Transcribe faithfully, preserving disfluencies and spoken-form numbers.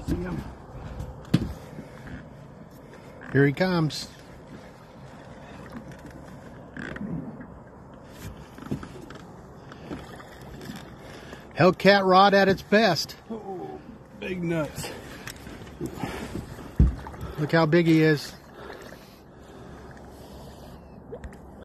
See him? Here he comes. Hellcat rod at its best. Oh, big nuts. Look how big he is.